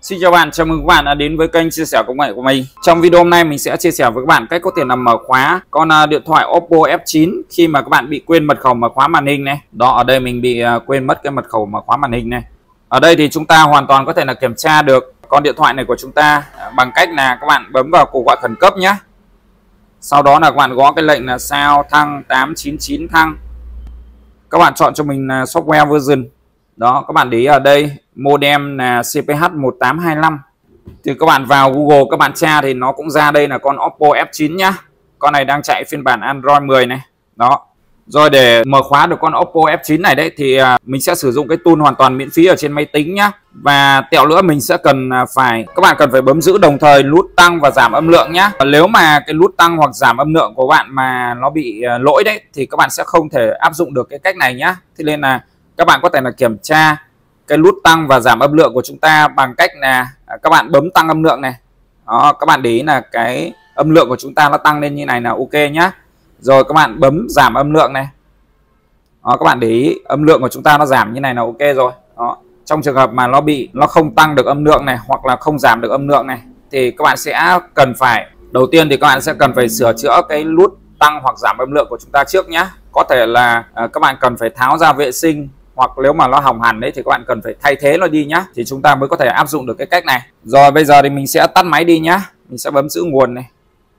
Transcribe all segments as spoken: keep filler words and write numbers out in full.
Xin chào bạn, chào mừng các bạn đã đến với kênh chia sẻ công nghệ của mình. Trong video hôm nay mình sẽ chia sẻ với các bạn cách có thể làm mở khóa con điện thoại Oppo F chín khi mà các bạn bị quên mật khẩu mở khóa màn hình này. Đó, ở đây mình bị quên mất cái mật khẩu mở khóa màn hình này. Ở đây thì chúng ta hoàn toàn có thể là kiểm tra được con điện thoại này của chúng ta bằng cách là các bạn bấm vào cuộc gọi khẩn cấp nhé. Sau đó là các bạn gõ cái lệnh là sao thăng tám chín chín thăng. Các bạn chọn cho mình là software version. Đó, các bạn để ý ở đây modem là C P H một tám hai lăm. Thì các bạn vào Google các bạn tra thì nó cũng ra đây là con Oppo F chín nhá. Con này đang chạy phiên bản Android mười này. Đó. Rồi để mở khóa được con Oppo F chín này đấy thì mình sẽ sử dụng cái tool hoàn toàn miễn phí ở trên máy tính nhá. Và tẹo nữa mình sẽ cần phải các bạn cần phải bấm giữ đồng thời nút tăng và giảm âm lượng nhá. Nếu mà cái nút tăng hoặc giảm âm lượng của bạn mà nó bị lỗi đấy thì các bạn sẽ không thể áp dụng được cái cách này nhá. Thế nên là các bạn có thể là kiểm tra cái nút tăng và giảm âm lượng của chúng ta bằng cách là các bạn bấm tăng âm lượng này. Đó, các bạn để ý là cái âm lượng của chúng ta nó tăng lên như này là ok nhá. Rồi các bạn bấm giảm âm lượng này. Đó, các bạn để ý âm lượng của chúng ta nó giảm như này là ok rồi. Đó. Trong trường hợp mà nó bị nó không tăng được âm lượng này hoặc là không giảm được âm lượng này thì các bạn sẽ cần phải đầu tiên thì các bạn sẽ cần phải sửa chữa cái nút tăng hoặc giảm âm lượng của chúng ta trước nhá. Có thể là các bạn cần phải tháo ra vệ sinh, hoặc nếu mà nó hỏng hẳn đấy thì các bạn cần phải thay thế nó đi nhá, thì chúng ta mới có thể áp dụng được cái cách này. Rồi bây giờ thì mình sẽ tắt máy đi nhá. Mình sẽ bấm giữ nguồn này.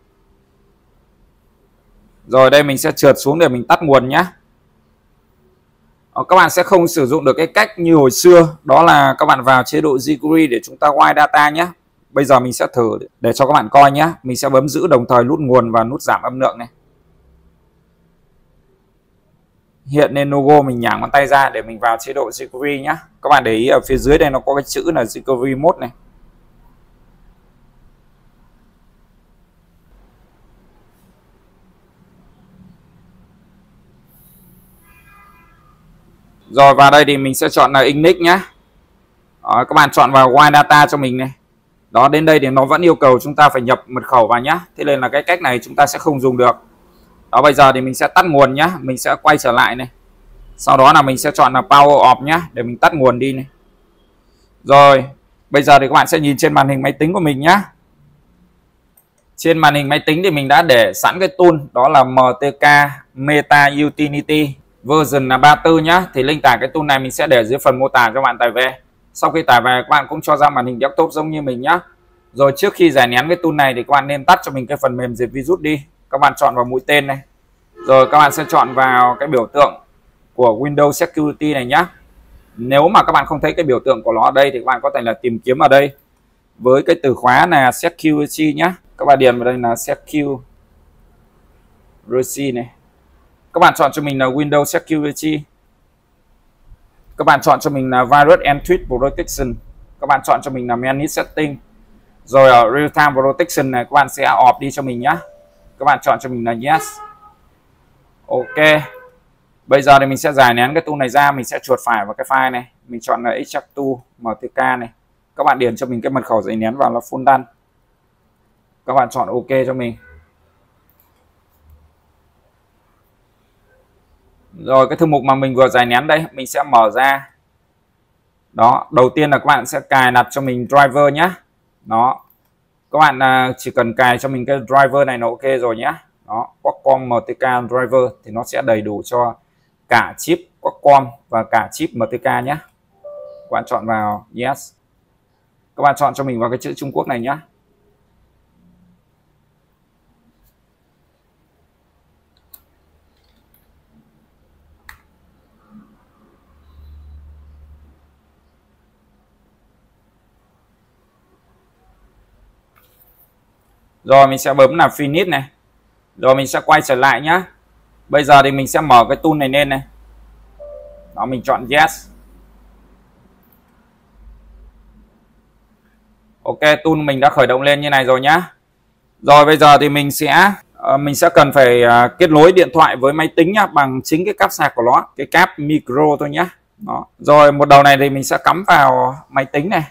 Rồi đây mình sẽ trượt xuống để mình tắt nguồn nhá. Ờ, các bạn sẽ không sử dụng được cái cách như hồi xưa, đó là các bạn vào chế độ jQuery để chúng ta write data nhé. Bây giờ mình sẽ thử để cho các bạn coi nhé. Mình sẽ bấm giữ đồng thời nút nguồn và nút giảm âm lượng này. Hiện lên logo mình nhảng ngón tay ra để mình vào chế độ jQuery nhé. Các bạn để ý ở phía dưới đây nó có cái chữ là jQuery mode này. Rồi vào đây thì mình sẽ chọn là Init nhé. Đó, các bạn chọn vào write data cho mình này. Đó, đến đây thì nó vẫn yêu cầu chúng ta phải nhập mật khẩu vào nhé. Thế nên là cái cách này chúng ta sẽ không dùng được. Đó, bây giờ thì mình sẽ tắt nguồn nhé. Mình sẽ quay trở lại này. Sau đó là mình sẽ chọn là Power Off nhé, để mình tắt nguồn đi này. Rồi, bây giờ thì các bạn sẽ nhìn trên màn hình máy tính của mình nhé. Trên màn hình máy tính thì mình đã để sẵn cái tool, đó là M T K Meta Utility version là ba mươi tư nhá. Thì link tải cái tool này mình sẽ để dưới phần mô tả cho bạn tải về. Sau khi tải về các bạn cũng cho ra màn hình desktop giống như mình nhá. Rồi trước khi giải nén cái tool này thì các bạn nên tắt cho mình cái phần mềm diệt virus đi. Các bạn chọn vào mũi tên này. Rồi các bạn sẽ chọn vào cái biểu tượng của Windows Security này nhá. Nếu mà các bạn không thấy cái biểu tượng của nó ở đây thì các bạn có thể là tìm kiếm ở đây với cái từ khóa là Security nhá. Các bạn điền vào đây là Security này. Các bạn chọn cho mình là Windows Security. Các bạn chọn cho mình là Virus and Threat Protection. Các bạn chọn cho mình là Manage Setting. Rồi ở Real Time Protection này các bạn sẽ off đi cho mình nhá. Các bạn chọn cho mình là Yes. Ok. Bây giờ thì mình sẽ giải nén cái tool này ra, mình sẽ chuột phải vào cái file này, mình chọn là Extract Tool M T K này. Các bạn điền cho mình cái mật khẩu giải nén vào là full done. Các bạn chọn OK cho mình. Rồi cái thư mục mà mình vừa giải nén đây, mình sẽ mở ra. Đó, đầu tiên là các bạn sẽ cài đặt cho mình driver nhé. Đó. Các bạn chỉ cần cài cho mình cái driver này là OK rồi nhé. Đó, Qualcomm M T K driver thì nó sẽ đầy đủ cho cả chip Qualcomm và cả chip M T K nhé. Các bạn chọn vào Yes. Các bạn chọn cho mình vào cái chữ Trung Quốc này nhé. Rồi mình sẽ bấm là Finish này. Rồi mình sẽ quay trở lại nhá. Bây giờ thì mình sẽ mở cái tool này lên này. Đó, mình chọn Yes. Ok, tool mình đã khởi động lên như này rồi nhá. Rồi bây giờ thì mình sẽ uh, mình sẽ cần phải uh, kết nối điện thoại với máy tính nhá, bằng chính cái cáp sạc của nó, cái cáp micro thôi nhá. Đó. Rồi một đầu này thì mình sẽ cắm vào máy tính này.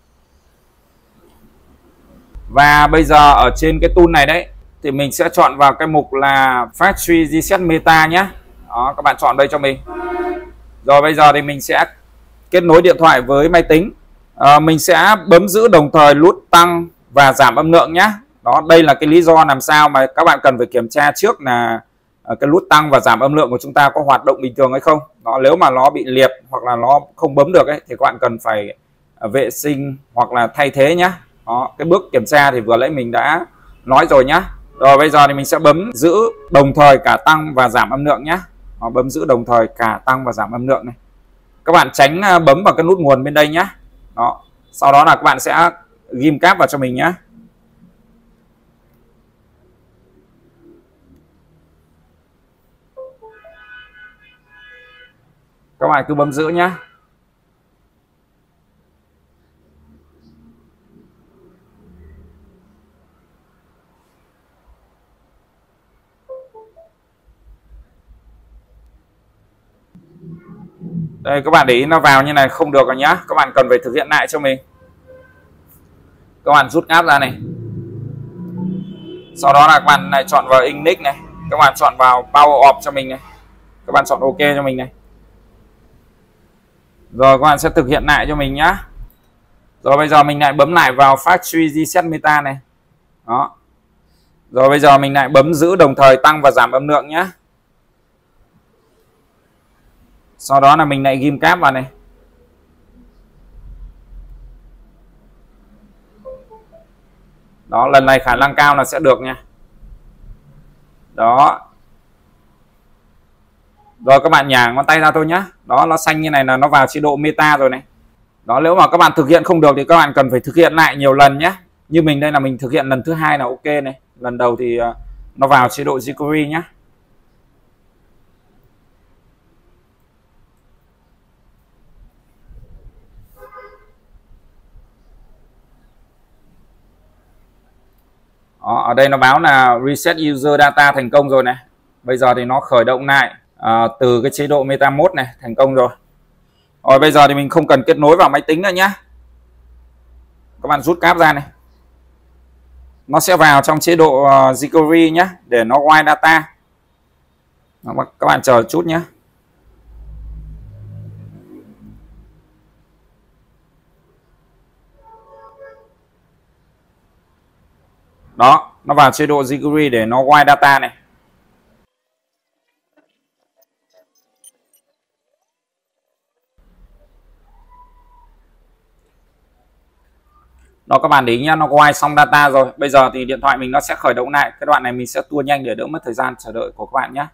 Và bây giờ ở trên cái tool này đấy thì mình sẽ chọn vào cái mục là Factory Reset Meta nhé. Đó, các bạn chọn đây cho mình. Rồi bây giờ thì mình sẽ kết nối điện thoại với máy tính. à, mình sẽ bấm giữ đồng thời nút tăng và giảm âm lượng nhé. Đó, đây là cái lý do làm sao mà các bạn cần phải kiểm tra trước là cái nút tăng và giảm âm lượng của chúng ta có hoạt động bình thường hay không. Đó, nếu mà nó bị liệt hoặc là nó không bấm được ấy, thì các bạn cần phải vệ sinh hoặc là thay thế nhé. Đó, cái bước kiểm tra thì vừa nãy mình đã nói rồi nhá. Rồi bây giờ thì mình sẽ bấm giữ đồng thời cả tăng và giảm âm lượng nhé. Đó, bấm giữ đồng thời cả tăng và giảm âm lượng này. Các bạn tránh bấm vào cái nút nguồn bên đây nhé. Đó, sau đó là các bạn sẽ ghim cáp vào cho mình nhé. Các bạn cứ bấm giữ nhé. Đây, các bạn để ý nó vào như này không được rồi nhá. Các bạn cần phải thực hiện lại cho mình. Các bạn rút áp ra này. Sau đó là các bạn lại chọn vào Ignite này. Các bạn chọn vào Power Off cho mình này. Các bạn chọn OK cho mình này. Rồi các bạn sẽ thực hiện lại cho mình nhá. Rồi bây giờ mình lại bấm lại vào Factory Reset Meta này. Đó. Rồi bây giờ mình lại bấm giữ đồng thời tăng và giảm âm lượng nhá. Sau đó là mình lại ghim cáp vào này. Đó, lần này khả năng cao là sẽ được nha. Đó. Rồi các bạn nhả ngón tay ra thôi nhá. Đó, nó xanh như này là nó vào chế độ meta rồi này. Đó, nếu mà các bạn thực hiện không được thì các bạn cần phải thực hiện lại nhiều lần nhé. Như mình đây là mình thực hiện lần thứ hai là OK này. Lần đầu thì nó vào chế độ Jquery nhá. Đó, ở đây nó báo là reset user data thành công rồi này. Bây giờ thì nó khởi động lại à, từ cái chế độ meta mode này thành công rồi. Rồi bây giờ thì mình không cần kết nối vào máy tính nữa nhá. Các bạn rút cáp ra này. Nó sẽ vào trong chế độ uh, Jquery nhé, để nó write data. Đó, các bạn chờ chút nhé. Đó, nó vào chế độ Jquery để nó write data này. Đó, các bạn để ý nhá, nó write xong data rồi. Bây giờ thì điện thoại mình nó sẽ khởi động lại. Cái đoạn này mình sẽ tua nhanh để đỡ mất thời gian chờ đợi của các bạn nhé.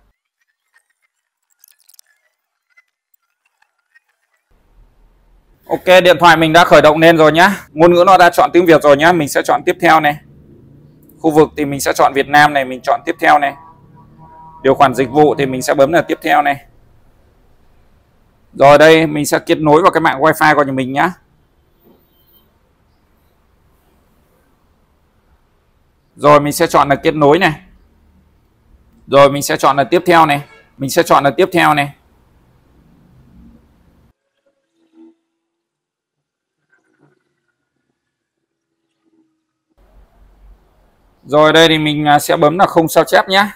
OK, điện thoại mình đã khởi động lên rồi nhá. Ngôn ngữ nó đã chọn tiếng Việt rồi nhá. Mình sẽ chọn tiếp theo này. Khu vực thì mình sẽ chọn Việt Nam này, mình chọn tiếp theo này. Điều khoản dịch vụ thì mình sẽ bấm là tiếp theo này. Rồi đây mình sẽ kết nối vào cái mạng wifi của nhà mình nhá. Rồi mình sẽ chọn là kết nối này. Rồi mình sẽ chọn là tiếp theo này. Mình sẽ chọn là tiếp theo này. Rồi đây thì mình sẽ bấm là không sao chép nhé.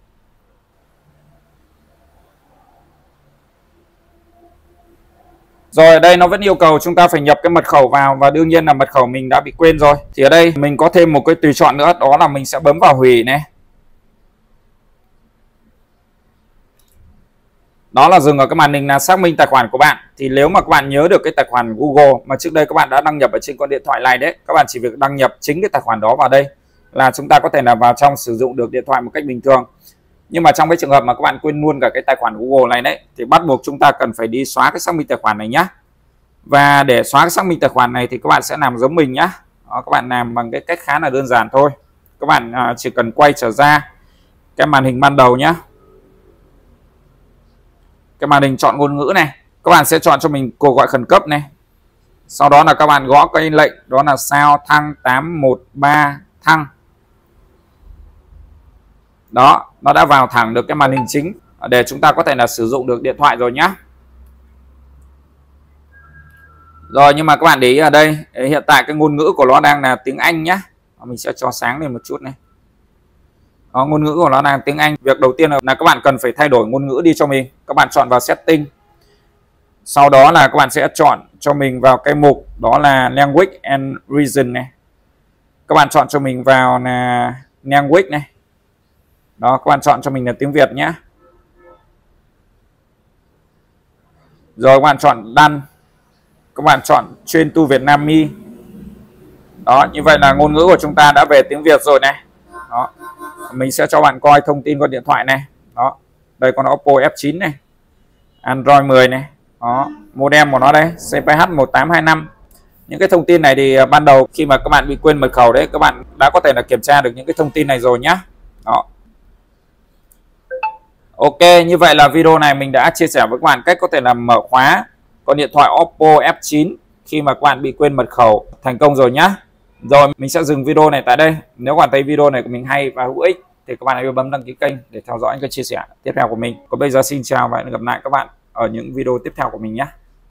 Rồi ở đây nó vẫn yêu cầu chúng ta phải nhập cái mật khẩu vào, và đương nhiên là mật khẩu mình đã bị quên rồi. Thì ở đây mình có thêm một cái tùy chọn nữa, đó là mình sẽ bấm vào hủy này. Đó là dừng ở cái màn hình là xác minh tài khoản của bạn. Thì nếu mà các bạn nhớ được cái tài khoản Google mà trước đây các bạn đã đăng nhập ở trên con điện thoại này đấy, các bạn chỉ việc đăng nhập chính cái tài khoản đó vào đây là chúng ta có thể là vào trong sử dụng được điện thoại một cách bình thường. Nhưng mà trong cái trường hợp mà các bạn quên luôn cả cái tài khoản Google này đấy, thì bắt buộc chúng ta cần phải đi xóa cái xác minh tài khoản này nhá. Và để xóa cái xác minh tài khoản này thì các bạn sẽ làm giống mình nhá. Đó, các bạn làm bằng cái cách khá là đơn giản thôi. Các bạn chỉ cần quay trở ra cái màn hình ban đầu nhá. Cái màn hình chọn ngôn ngữ này, các bạn sẽ chọn cho mình cuộc gọi khẩn cấp này. Sau đó là các bạn gõ cái lệnh đó là sao thăng tám một ba thăng. Đó, nó đã vào thẳng được cái màn hình chính để chúng ta có thể là sử dụng được điện thoại rồi nhá. Rồi, nhưng mà các bạn để ý ở đây, hiện tại cái ngôn ngữ của nó đang là tiếng Anh nhá. Mình sẽ cho sáng lên một chút này. Đó, ngôn ngữ của nó là tiếng Anh. Việc đầu tiên là, là các bạn cần phải thay đổi ngôn ngữ đi cho mình. Các bạn chọn vào setting. Sau đó là các bạn sẽ chọn cho mình vào cái mục đó là Language and Region này. Các bạn chọn cho mình vào là Language này. Đó, các bạn chọn cho mình là tiếng Việt nhé. Rồi các bạn chọn Done. Các bạn chọn Change to Vietnamese. Đó, như vậy là ngôn ngữ của chúng ta đã về tiếng Việt rồi này. Đó. Mình sẽ cho bạn coi thông tin con điện thoại này. Đó. Đây con Oppo F chín này. Android mười này. Đó, modem của nó đây, C P H một tám hai năm. Những cái thông tin này thì ban đầu khi mà các bạn bị quên mật khẩu đấy, các bạn đã có thể là kiểm tra được những cái thông tin này rồi nhá. Đó. Ok, như vậy là video này mình đã chia sẻ với các bạn cách có thể làm mở khóa con điện thoại Oppo F chín khi mà các bạn bị quên mật khẩu thành công rồi nhá. Rồi mình sẽ dừng video này tại đây. Nếu các bạn thấy video này của mình hay và hữu ích thì các bạn hãy bấm đăng ký kênh để theo dõi những cái chia sẻ tiếp theo của mình. Còn bây giờ xin chào và hẹn gặp lại các bạn ở những video tiếp theo của mình nhé.